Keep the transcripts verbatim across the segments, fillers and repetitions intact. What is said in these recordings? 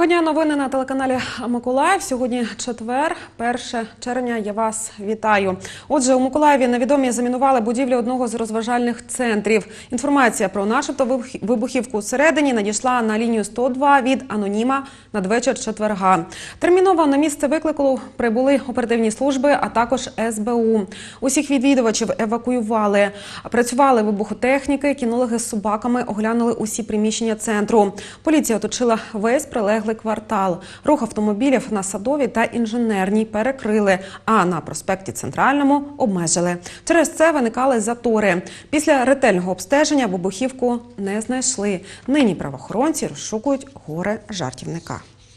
Доброго дня, новини на телеканалі Миколаїв. Сьогодні четвер, перше червня. Я вас вітаю. Отже, у Миколаєві невідомі замінували будівлю одного з розважальних центрів. Інформація про начебто вибухівку всередині надійшла на лінію сто два від аноніма надвечір четверга. Терміново на місце виклику прибули оперативні служби, а також ес бе у. Усіх відвідувачів евакуювали. Працювали вибухотехніки, кінологи з собаками оглянули усі приміщення центру. Поліція оточила весь прилеглий квартал. Рух автомобілів на Садовій та Інженерній перекрили, а на проспекті Центральному обмежили. Через це виникали затори. Після ретельного обстеження вибухівку не знайшли. Нині правоохоронці розшукують горе-жартівника.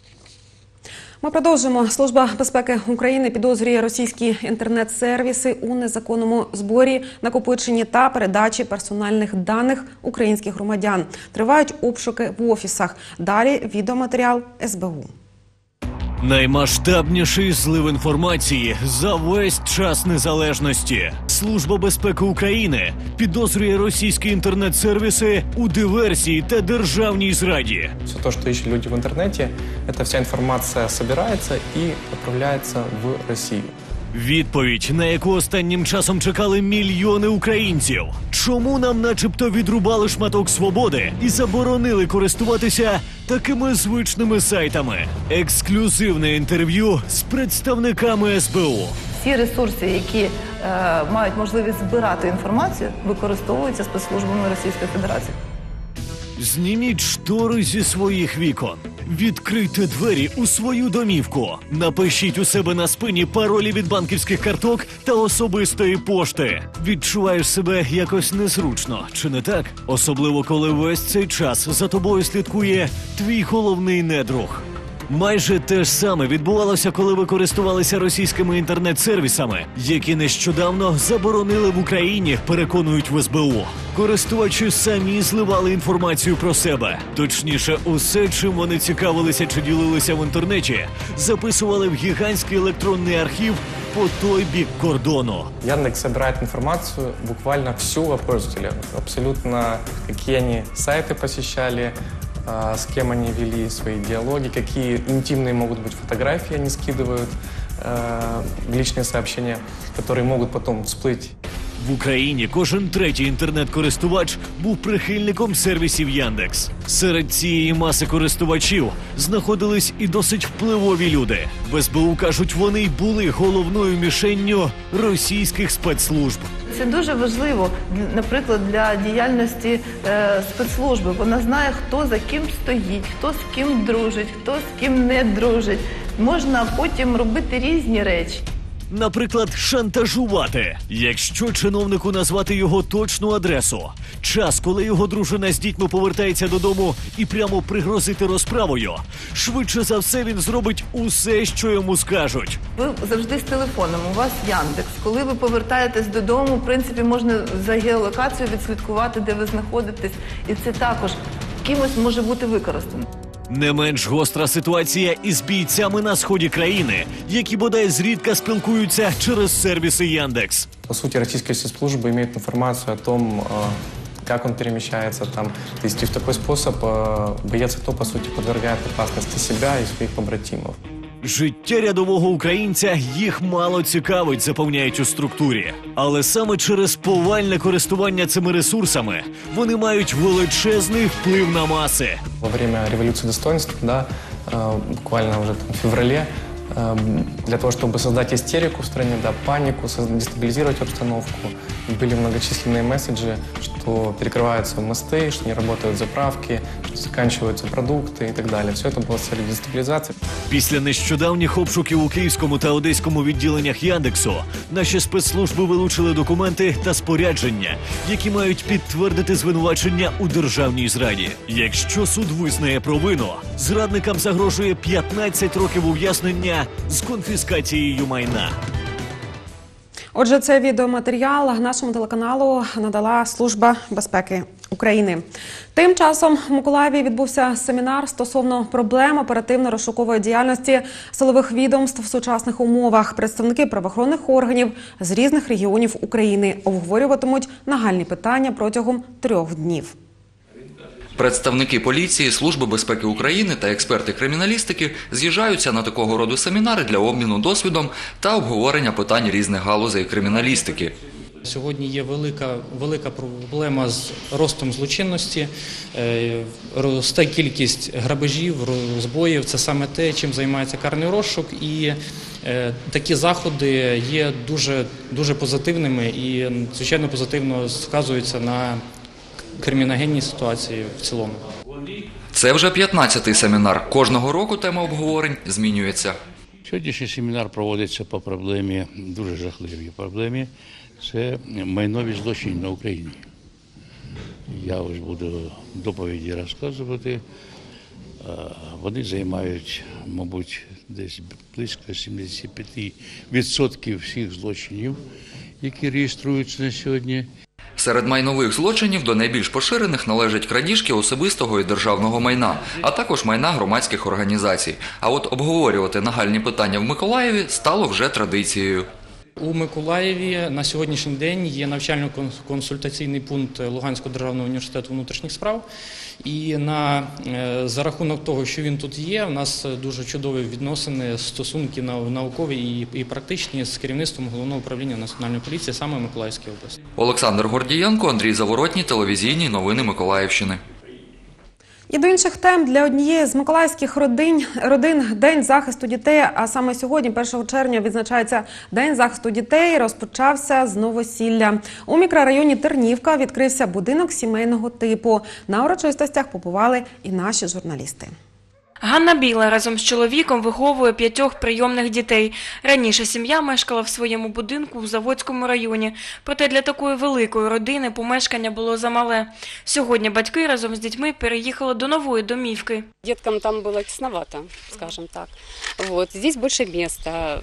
Ми продовжуємо. Служба безпеки України підозрює російські інтернет-сервіси у незаконному зборі, накопиченні та передачі персональних даних українських громадян. Тривають обшуки в офісах. Далі відеоматеріал ес бе у. Наймасштабніший злив інформації за весь час незалежності. Служба безпеки України підозрює російські інтернет-сервіси у диверсії та державній зраді. Все то, что ищут люди в интернете, эта вся информация собирается и отправляется в Россию. Відповідь, на яку останнім часом чекали мільйони українців. Чому нам начебто відрубали шматок свободи і заборонили користуватися такими звичними сайтами? Ексклюзивне інтерв'ю з представниками ес бе у. Всі ресурси, які е, мають можливість збирати інформацію, використовуються спецслужбами Російської Федерації. Зніміть штори зі своїх вікон. Відкрийте двері у свою домівку. Напишіть у себе на спині паролі від банківських карток та особистої пошти. Відчуваєш себе якось незручно, чи не так? Особливо, коли весь цей час за тобою слідкує твій головний недруг. Майже те ж саме відбувалося, коли ви користувалися російськими інтернет-сервісами, які нещодавно заборонили в Україні, переконують в ес бе у. Користувачі самі зливали інформацію про себе. Точніше, усе, чим вони цікавилися чи ділилися в інтернеті, записували в гігантський електронний архів по той бік кордону. Яндекс собирает информацию буквально всю о пользователях. Абсолютно, какие они сайты посещали, с кем они вели свои диалоги, какие интимные могут быть фотографии они скидывают в личные сообщения, которые могут потом всплыть. В Україні кожен третій інтернет-користувач був прихильником сервісів Яндекс. Серед цієї маси користувачів знаходились і досить впливові люди. В ес бе у кажуть, вони й були головною мішенню російських спецслужб. Це дуже важливо, наприклад, для діяльності е, спецслужби. Вона знає, хто за ким стоїть, хто з ким дружить, хто з ким не дружить. Можна потім робити різні речі. Наприклад, шантажувати. Якщо чиновнику назвати його точну адресу, час, коли його дружина з дітьми повертається додому, і прямо пригрозити розправою, швидше за все він зробить усе, що йому скажуть. Ви завжди з телефоном, у вас Яндекс. Коли ви повертаєтесь додому, в принципі, можна за геолокацією відслідкувати, де ви знаходитесь. І це також кимось може бути використано. Не менш гостра ситуація із бійцями на сході країни, які бодай зрідка спілкуються через сервіси Яндекс. По сути, российские спецслужбы имеют информацию о том, как он перемещается там. То есть и в такой способ боец АТО, по сути, подвергает опасности себя и своих побратимов. Життя рядового українця їх мало цікавить, запевняють у структурі. Але саме через повальне користування цими ресурсами вони мають величезний вплив на маси. Во время революции достоинства, да, буквально уже там в феврале, для того, чтобы создать истерику в стране, да, панику, дестабилизировать обстановку, были многочисленные месседжи, что перекрываются мосты, что не работают заправки, что заканчиваются продукты и так далее. Все это было с целью дестабилизации. Після нещодавніх обшуків у Київському та Одеському відділеннях Яндексу наші спецслужби вилучили документи та спорядження, які мають підтвердити звинувачення у державній зраді. Якщо суд визнає провину, зрадникам загрожує п'ятнадцять років ув'язнення з конфіскацією майна. Отже, цей відеоматеріал нашому телеканалу надала Служба безпеки України. Тим часом в Миколаєві відбувся семінар стосовно проблем оперативно-розшукової діяльності силових відомств в сучасних умовах. Представники правоохоронних органів з різних регіонів України обговорюватимуть нагальні питання протягом трьох днів. Представники поліції, Служби безпеки України та експерти криміналістики з'їжджаються на такого роду семінари для обміну досвідом та обговорення питань різних галузей криміналістики. Сьогодні є велика, велика проблема з ростом злочинності, е, росте кількість грабежів, розбоїв. Це саме те, чим займається карний розшук. І е, такі заходи є дуже, дуже позитивними і, звичайно, позитивно сказуються на криміногенній ситуації в цілому. Це вже п'ятнадцятий семінар. Кожного року тема обговорень змінюється. Сьогоднішній семінар проводиться по проблемі, дуже жахливій проблемі. Це майнові злочини на Україні. Я ось буду доповіді розказувати. Вони займають, мабуть, десь близько сімдесят п'ять відсотків всіх злочинів, які реєструються на сьогодні. Серед майнових злочинів до найбільш поширених належать крадіжки особистого і державного майна, а також майна громадських організацій. А от обговорювати нагальні питання в Миколаєві стало вже традицією. У Миколаєві на сьогоднішній день є навчально-консультаційний пункт Луганського державного університету внутрішніх справ. І на, за рахунок того, що він тут є, у нас дуже чудові відносини, стосунки наукові і, і практичні з керівництвом Головного управління Національної поліції саме Миколаївської області. Олександр Гордієнко, Андрій Заворотній, телевізійні новини Миколаївщини. І до інших тем для однієї з миколаївських родин, родин День захисту дітей, а саме сьогодні, першого червня, відзначається День захисту дітей, розпочався з новосілля. У мікрорайоні Тернівка відкрився будинок сімейного типу. На урочистостях побували і наші журналісти. Ганна Біла разом з чоловіком виховує п'ятьох прийомних дітей. Раніше сім'я мешкала в своєму будинку в Заводському районі. Проте для такої великої родини помешкання було замале. Сьогодні батьки разом з дітьми переїхали до нової домівки. Деткам там было тесновато, скажем так. Вот. Здесь больше места,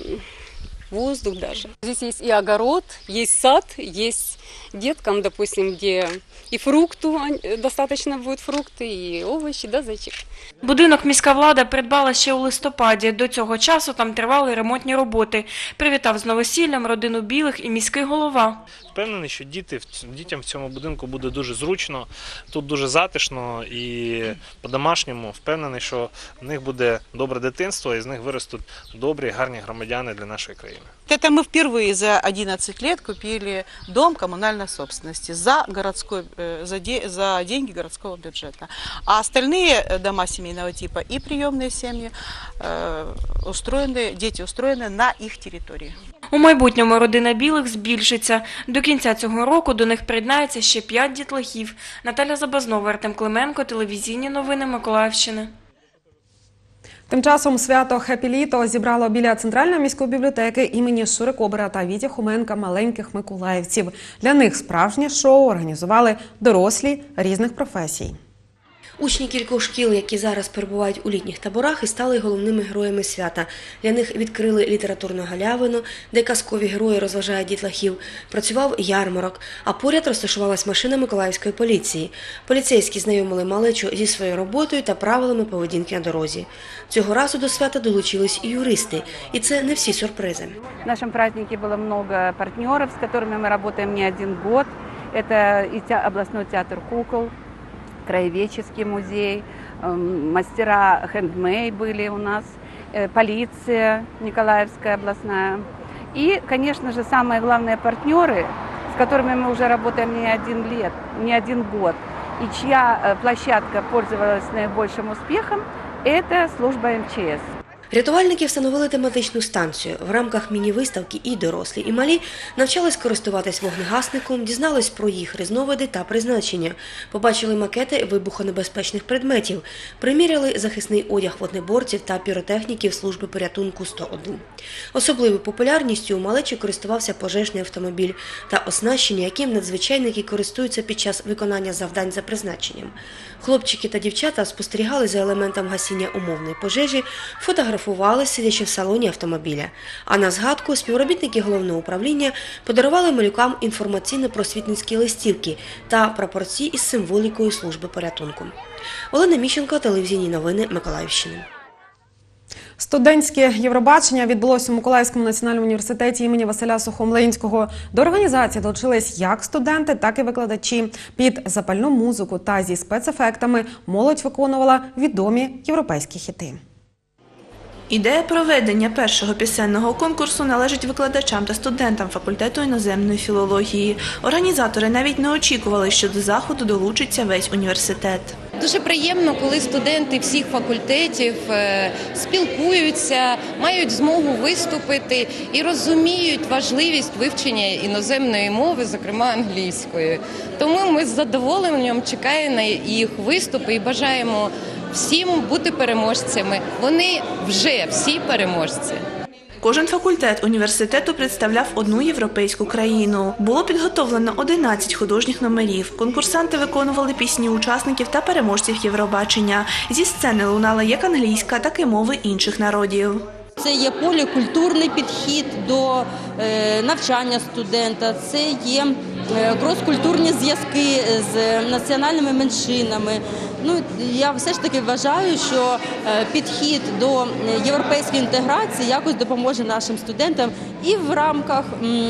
воздух даже. Здесь есть и огород, есть сад, есть деткам, допустим, где и фрукту, достаточно будет фрукты, и овощи, да, зайчик. Будинок міська влада придбала ще у листопаді. До цього часу там тривали ремонтні роботи. Привітав з новосіллям родину Білих і міський голова. Впевнений, що діти, дітям в цьому будинку буде дуже зручно, тут дуже затишно і по-домашньому. Впевнений, що в них буде добре дитинство і з них виростуть добрі, гарні громадяни для нашої країни. Это мы впервые за одиннадцать лет купили дом коммунальной собственности за, городской, за, де, за деньги городского бюджета. А остальные дома семейного типа и приемные семьи устроены, дети устроены на их территории. У майбутньому родина Білих збільшиться. До кінця цього року до них приєднається ще п'ять дітлахів. Наталя Забазнова, Артем Клименко, телевізійні новини Миколаївщини. Тим часом свято «Хеппі літо» зібрало біля Центральної міської бібліотеки імені Шури Кобера та Віті Хоменка маленьких миколаївців. Для них справжнє шоу організували дорослі різних професій. Учні кількох шкіл, які зараз перебувають у літніх таборах, і стали головними героями свята. Для них відкрили літературну галявину, де казкові герої розважають дітлахів. Працював ярмарок, а поряд розташувалась машина Миколаївської поліції. Поліцейські знайомили малечу зі своєю роботою та правилами поведінки на дорозі. Цього разу до свята долучились і юристи, і це не всі сюрпризи. В нашем празднике было много партнеров, с которыми мы работаем не один год. Это и областной театр кукол, краеведческий музей, мастера хендмей были у нас, полиция Николаевская областная. И, конечно же, самые главные партнеры, с которыми мы уже работаем не один лет, не один год, и чья площадка пользовалась наибольшим успехом, это служба эм че эс. Рятувальники встановили тематичну станцію. В рамках міні-виставки і дорослі, і малі навчались користуватись вогнегасником, дізнались про їх різновиди та призначення, побачили макети вибухонебезпечних предметів, приміряли захисний одяг вогнеборців та піротехніків служби порятунку сто один. Особливою популярністю у малечі користувався пожежний автомобіль та оснащення, яким надзвичайники користуються під час виконання завдань за призначенням. Хлопчики та дівчата спостерігали за елементом гасіння умовної пожежі, фотографували, сидячи в салоні автомобіля. А на згадку співробітники головного управління подарували малюкам інформаційно-просвітницькі листівки та прапорці із символікою служби порятунку. Олена Міщенко, телевізійні новини Миколаївщини. Студентське Євробачення відбулося у Миколаївському національному університеті імені Василя Сухомлинського. До організації долучились як студенти, так і викладачі. Під запальну музику та зі спецефектами молодь виконувала відомі європейські хіти. Ідея проведення першого пісенного конкурсу належить викладачам та студентам факультету іноземної філології. Організатори навіть не очікували, що до заходу долучиться весь університет. Дуже приємно, коли студенти всіх факультетів спілкуються, мають змогу виступити і розуміють важливість вивчення іноземної мови, зокрема англійської. Тому ми з задоволенням чекаємо на їх виступи і бажаємо всім бути переможцями. Вони вже всі переможці. Кожен факультет університету представляв одну європейську країну. Було підготовлено одинадцять художніх номерів. Конкурсанти виконували пісні учасників та переможців Євробачення. Зі сцени лунала як англійська, так і мови інших народів. Це є полікультурний підхід до навчання студента, це є крос-культурні зв'язки з національними меншинами. Ну, я все ж таки вважаю, що підхід до європейської інтеграції якось допоможе нашим студентам і в рамках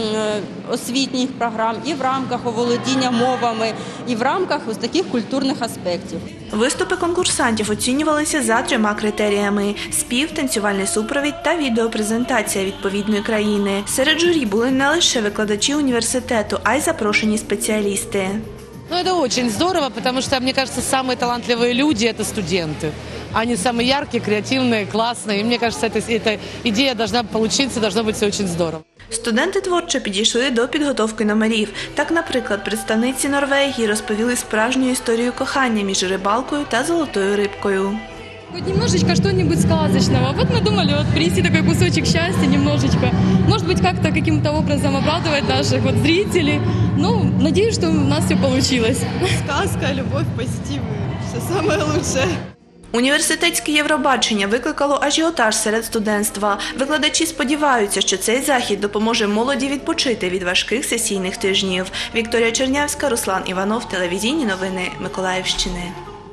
освітніх програм, і в рамках оволодіння мовами, і в рамках ось таких культурних аспектів. Виступи конкурсантів оцінювалися за трьома критеріями – спів, танцювальний супровід та відеопрезентація відповідної країни. Серед журі були не лише викладачі університету, а й запрошені спеціалісти. Ну, это очень здорово, потому что, мне кажется, самые талантливые люди – это студенты. Они самые яркие, креативные, классные. И мне кажется, эта, эта идея должна получиться, должно быть все очень здорово. Студенти творчо підійшли до підготовки номерів. Так, наприклад, представниці Норвегії розповіли справжню історію кохання між рибалкою та золотою рибкою. Хоть немножечко что-нибудь сказочного. Вот мы думали вот привести такой кусочек счастья немножечко. Может быть, как-то каким-то образом обрадовать наших вот зрителей. Ну, надеюсь, что у нас все получилось. Сказка, любовь, позитив, все самое лучшее. Університетське Євробачення викликало ажіотаж серед студентства. Викладачі сподіваються, що цей захід допоможе молоді відпочити від важких сесійних тижнів. Вікторія Чернявська, Руслан Іванов, телевізійні новини Миколаївщини.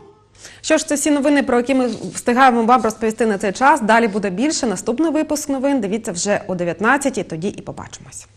Що ж, це всі новини, про які ми встигаємо вам розповісти на цей час. Далі буде більше. Наступний випуск новин дивіться вже о дев'ятнадцятій, тоді і побачимось.